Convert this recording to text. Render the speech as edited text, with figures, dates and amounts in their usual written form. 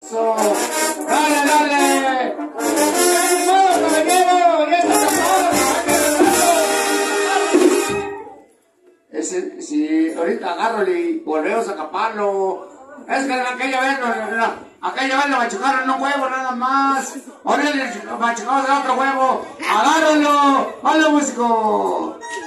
So, dale, dale. ¡Vamos, caballero! ¡Ya está tapado! Ese, si ahorita agarro y volvemos a caparlo. Es que aquella vez lo machucaron en un huevo nada más. Ahora le machucamos el otro huevo. ¡Agárralo! ¡Hola, músico!